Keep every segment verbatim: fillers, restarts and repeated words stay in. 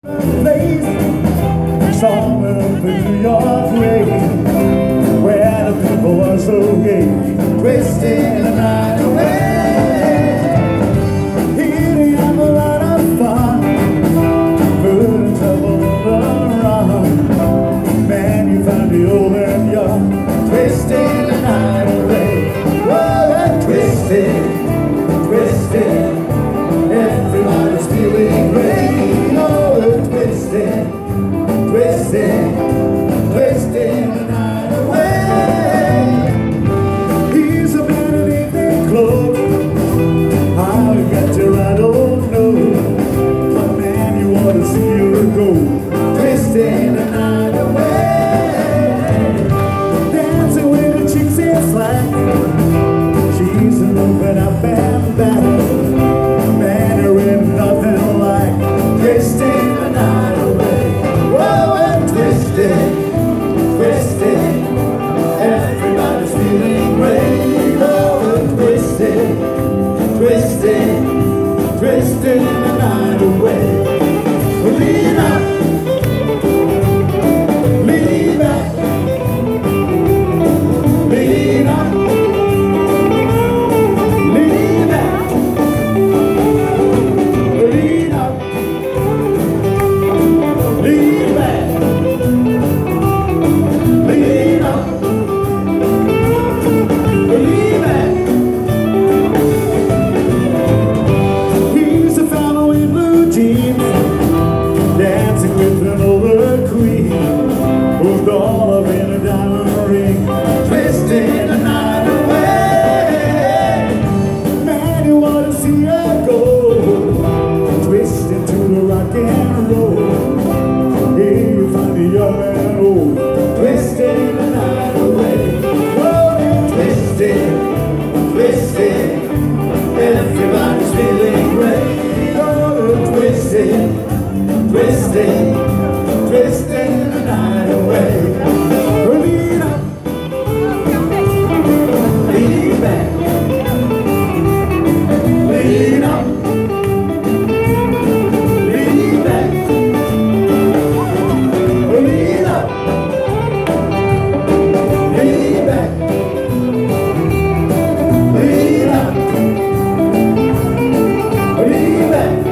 place, somewhere up in New York way, where the people are so gay, twisting the night away. Here they have a lot of fun, good and trouble on the run. Man, you find the old and young, twisting the night away. Whoa, and twisting, twisting, everybody's feeling great. Oh, they're twisting, twisting, twisting the night away. He's a man in evening clothes. How he got you, I don't know. But man, you ought to see her go, twisting the night away. Dancing with the chicks in slack, she's moving up and back. Man, there ain't nothing like twisting the night away. Whoa, and twisting, twisting, everybody's feeling great. Oh, and twisting, twisting, twisting the night away. Lean up, lean back, lean up, lean back, lean up, lean back, lean up, lean back. He's a fellow in blue jeans, dancing with an older queen, who's all up in a diamond ring, twisting the night away. Man, you wanna see her go, twisting to the rock and roll. Here you find the young and old, twisting the night away. Oh, you're twisting, twisting, everybody's feeling great. Oh, you're twisting, twisting, twisting the night away. Lean up, lean back, lean up, lean back, lean up, lean back, lean up, lean back.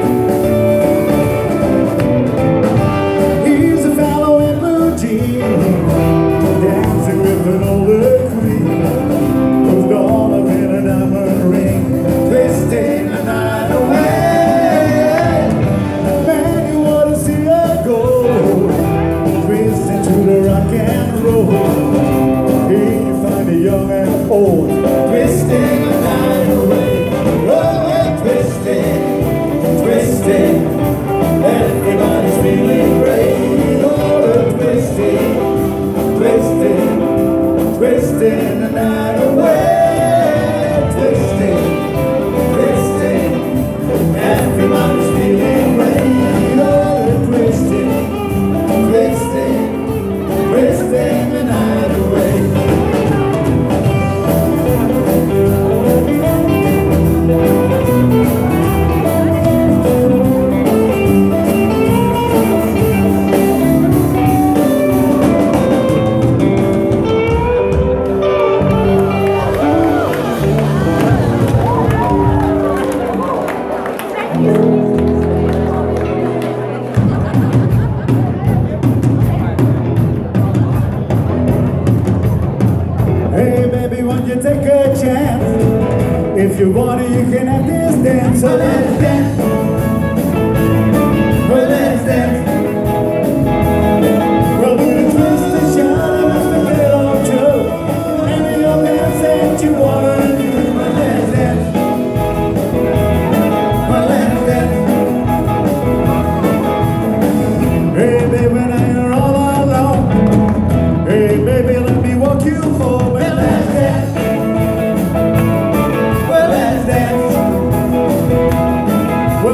He's a fellow in blue jeans, dancing with an older queen, who's gone up in a diamond ring, twisting the night away. Man, you wanna see her go, twisting to the rock and roll. Here you find the young and old, twisting the night away. Oh, and twisting, twisting, everybody's feeling great. Oh, and twisting, twisting, twisting the night away. Twisting, twisting, everybody's feeling great. Oh, and twisting, twisting, twisting the night away. Hey baby, won't you take a chance? If you want it, you can have this dance. So let's dance. Well, let's dance. Well, do the twist and shout and let's make it all true. Any of dance that you wanna do. Well, let's dance. Well, let's dance. Hey baby, when I'm all alone. Hey baby, let me walk you home. Well, let's dance. Well, let's dance.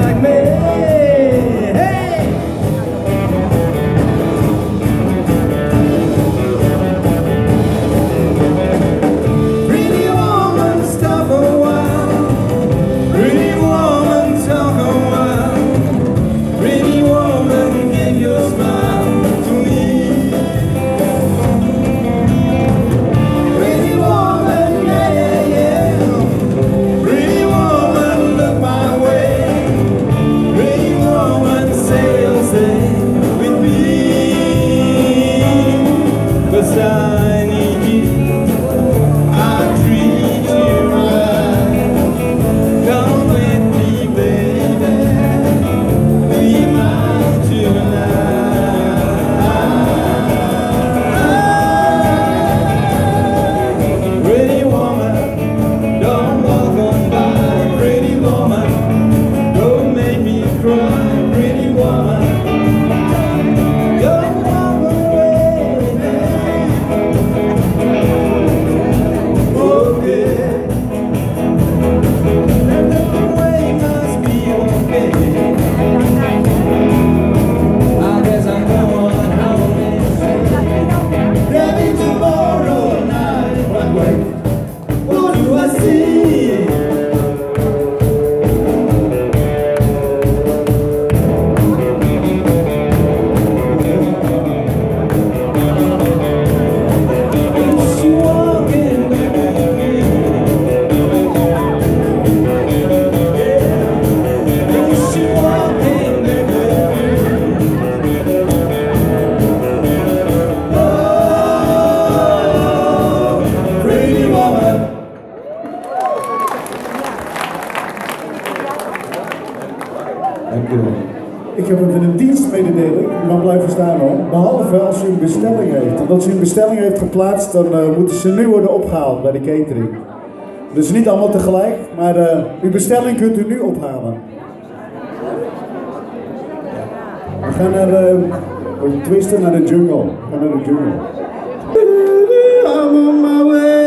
like me. Ik heb even een dienstmededeling, u mag blijven staan hoor, behalve als u een bestelling heeft. Want als u een bestelling heeft geplaatst, dan uh, moeten ze nu worden opgehaald bij de catering. Dus niet allemaal tegelijk, maar uh, uw bestelling kunt u nu ophalen. We gaan naar de, we twisten naar de jungle. We gaan naar de jungle. I'm on my way.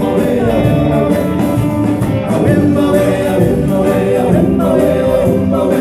My way,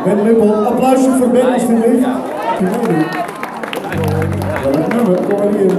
Ben Luppel, applausje voor Ben alsjeblieft. Leuk nummer, kom maar hier.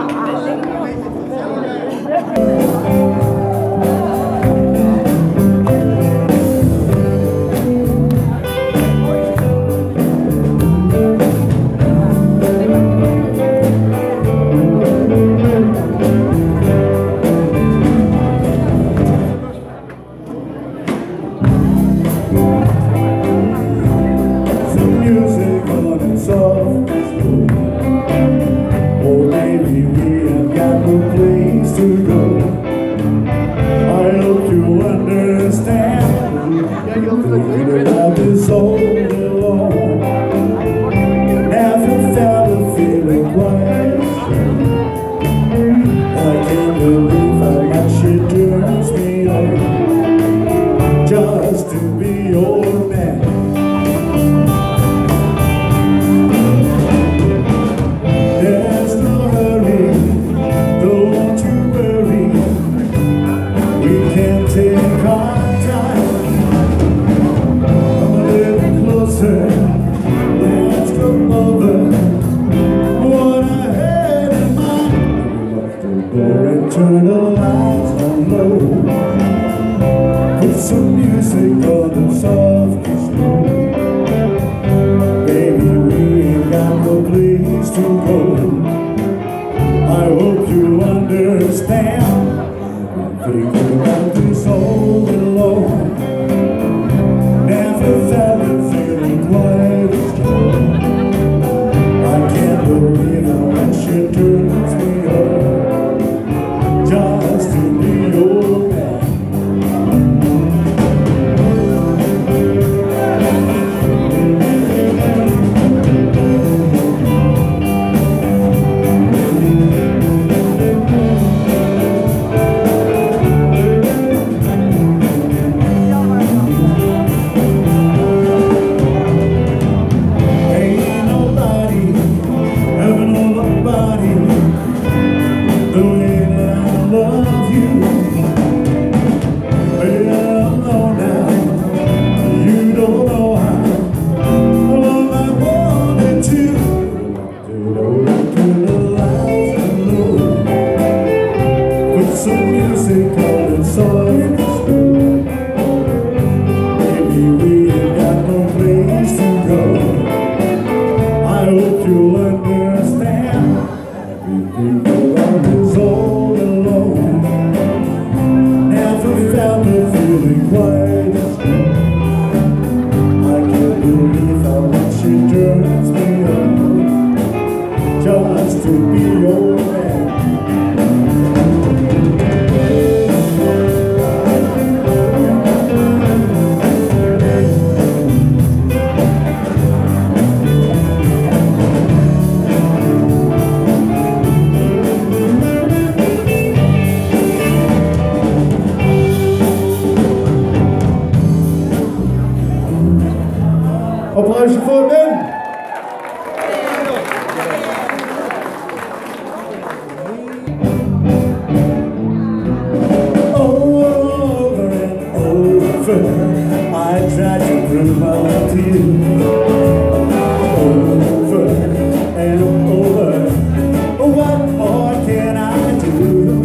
Turn the lights down low. Put some music on the soft and slow. Baby, we ain't got no place to go. I hope you understand. I'm thinking about this all alone. Never felt a feeling quite as strong. I can't believe how much it turns me on. Just to be your man. Ain't nobody ever know nobody the way that I love you. Well, no, now you don't know how long I wanted to. Turn the lights down low. Put some music on and soft and slow. Baby, we ain't got no place to go. I hope you'll understand. Everything around is all alone. Never felt a feeling quite as strong. I can't believe how much it turns me on. Just to be your man. Applausje voor Ben. Over and over, I tried to prove my love to you. Over and over, what more can I do?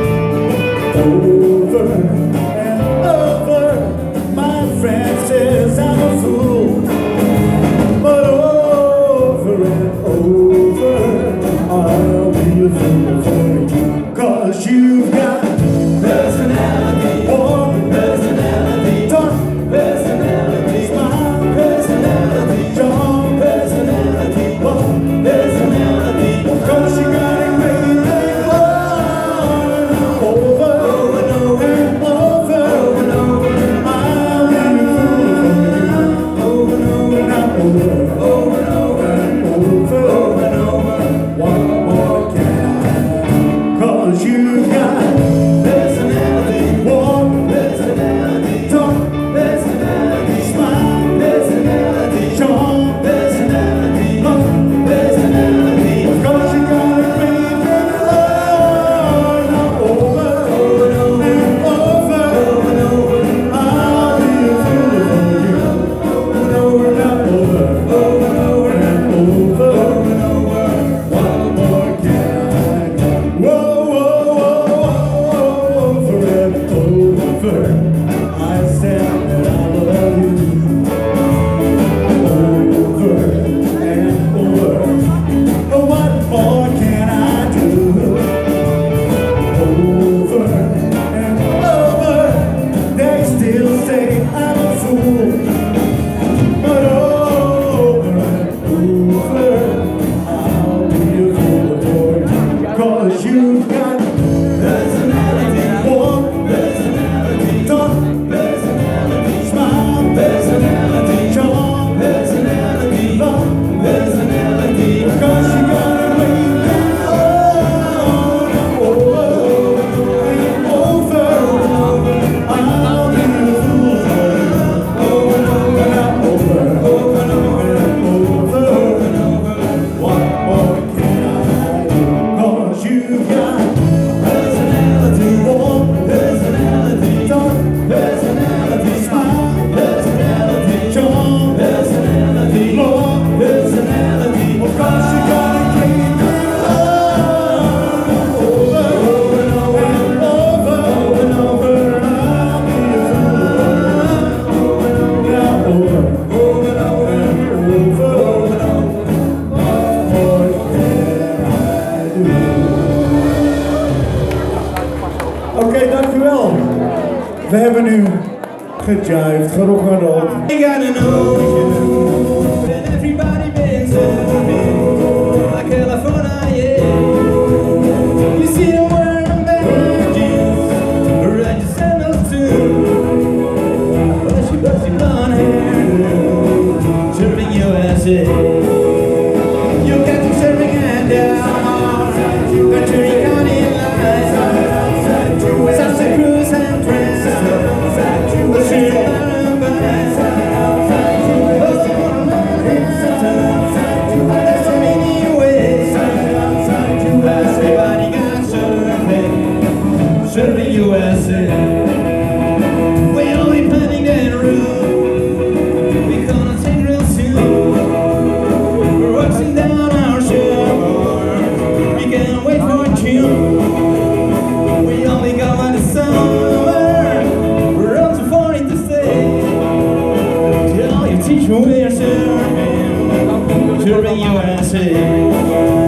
Over and over, my friend says I'm a fool. But over and over, I'll be a fool for you. 'Cause you've got personality, warm personality, dark personality, smile personality, strong personality, warm personality. 'Cause you got it really over, over and over and over, over and over. I'll be a fool for you, over and over, not over. You got We hebben nu gejived, gerock'n'rolled. I gotta know you, and everybody been serving like California, yeah. You see the word of marriages, right your sandals too. But she got your blonde hair, serving U S A. You got them serving and down, country county line, Santa Cruz and Fresno. Serving U S A. We'll be planning that route. We're gonna take real soon. We're waxing down our shore. We can't wait for June. We only got one this summer. We're up to forty to stay. Tell your teacher we're serving. Serving U S A.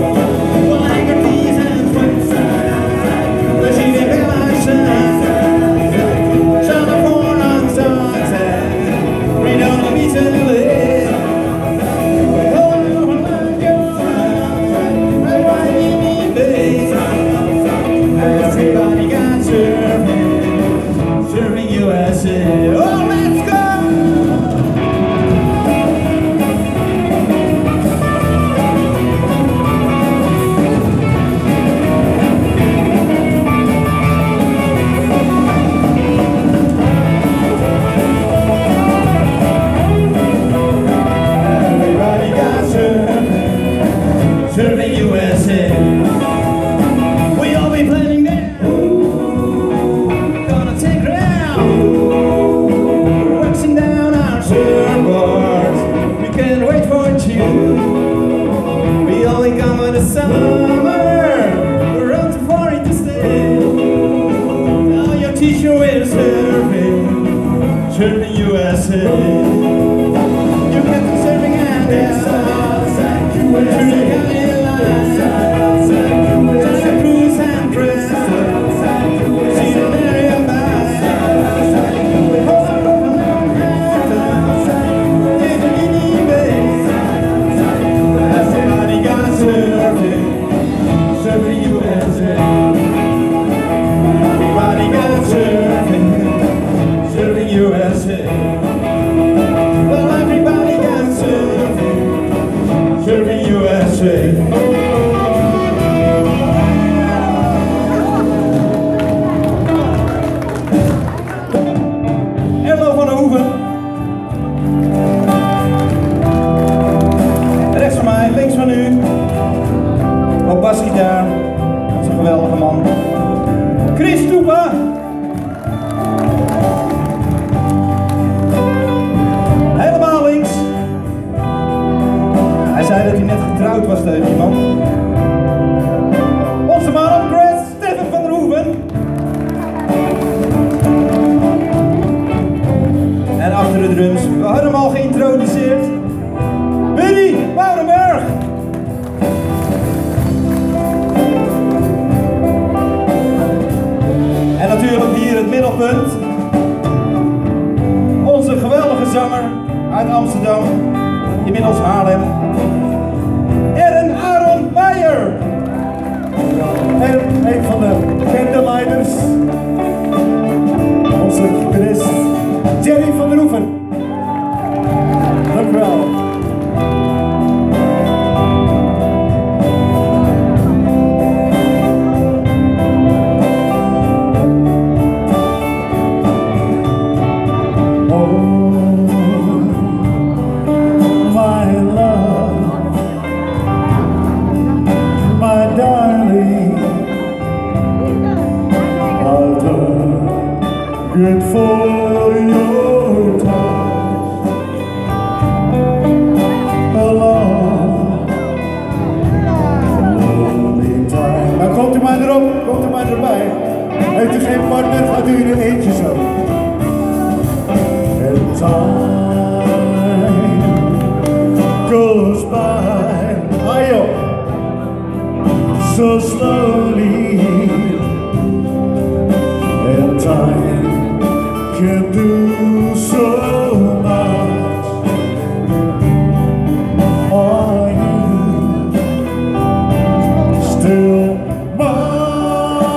Serving U S A. You get them serving and Santa Cruz and Fresno. See the area everybody got serving, serving U S A. Everybody got serving, serving U S A. Well, everybody got serving, serving U S A. Erlo van der Hoeven. Rechts van mij, links van u. Op basgitaar. Dat is een geweldige man. Chris Toepa. Helemaal links. Hij zei dat hij net getrouwd was tegen iemand. Onze man op Chris, Stefan van der Hoeven. En achter de drums, we hadden hem al geïntroduceerd. Billy Woudenberg. En natuurlijk hier het middelpunt. Onze geweldige zanger uit Amsterdam, inmiddels Haarlem. Eren Aaron Meijer. En een van de candlelights, onze gitarist Jerry van der Hoeven. Dank u wel. Good for your touch along lonely time. Nou, komt u maar erop, komt u maar erbij. Heeft u geen partner, gaat u in een eentje zo. And time goes by, ah joh, so slowly. And time can do so much. Are you still mine?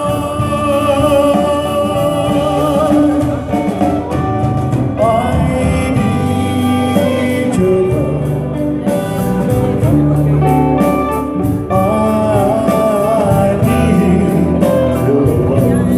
I need your love. I need your love.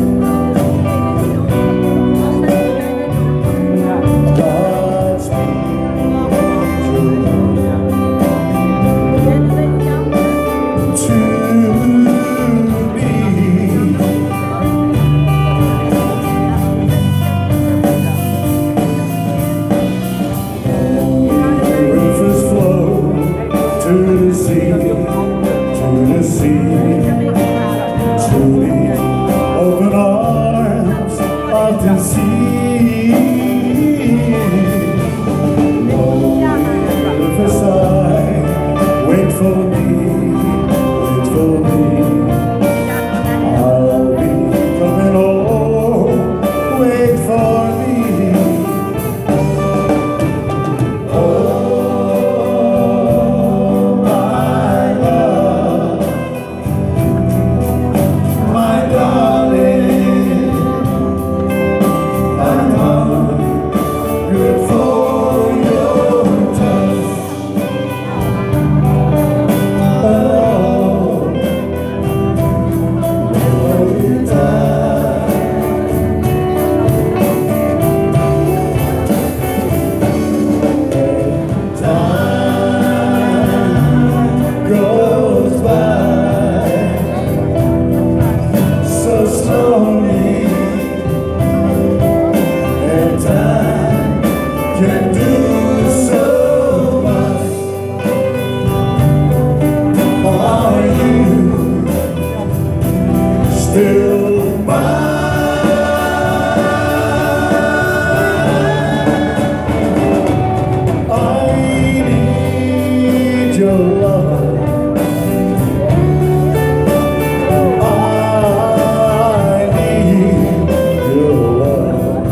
Open arms of the sea. Oh, Versailles, wait for me, wait for me. I'll be coming home, wait for me. Oh, my love, my darling. Good for your touch. Oh, every time. Time goes by so slowly, and time can do so much. Are you still mine? I need your love. I need your love.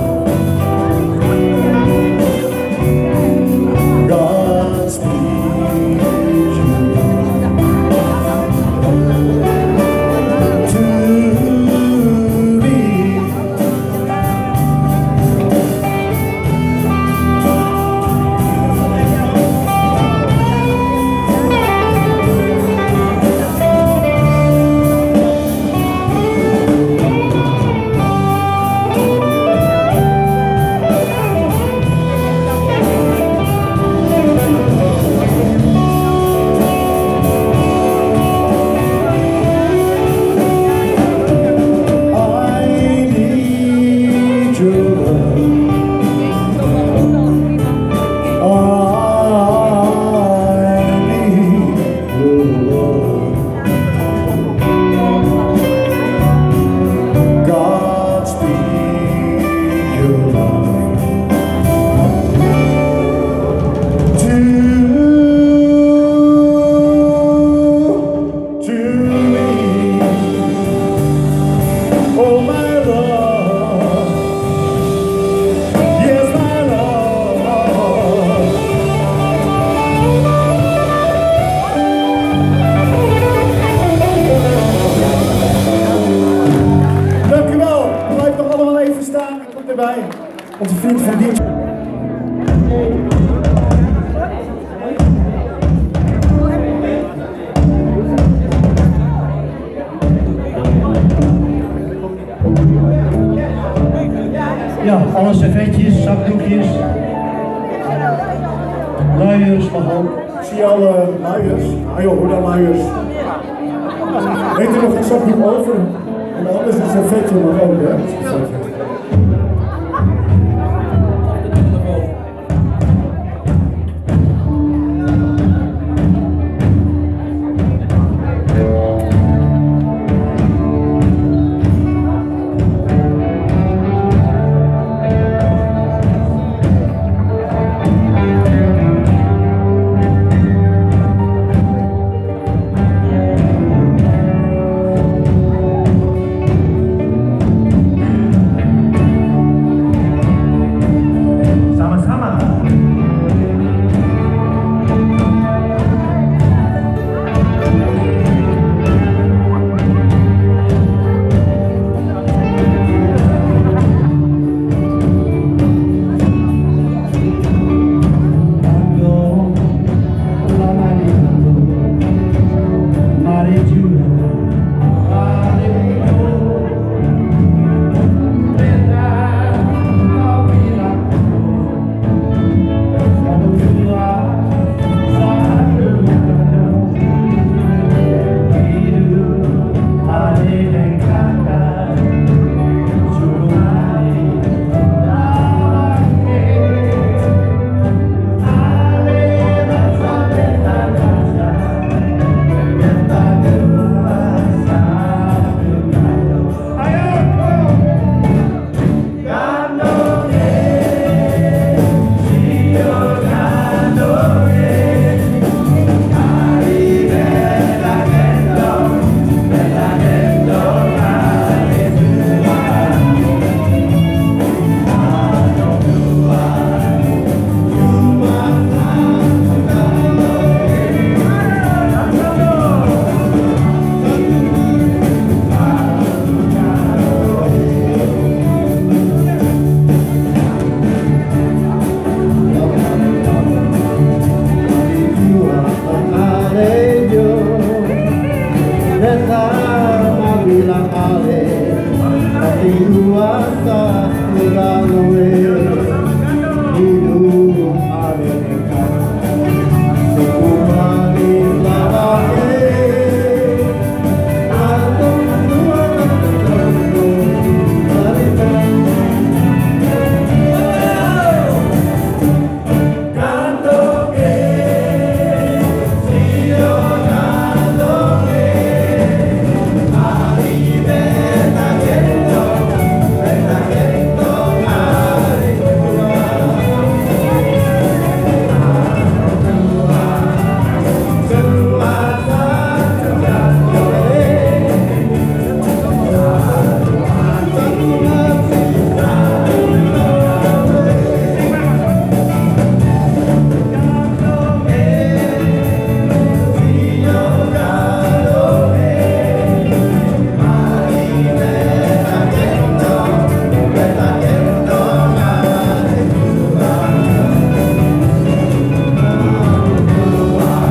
Onze vriend van dienst. Ja, alle servetjes, zakdoekjes, luiers mag ook. Ik zie alle luiers. Ah joh, hoe dan luiers? Weet er nog een zakdoek over? En anders een servetje mag ook, hè?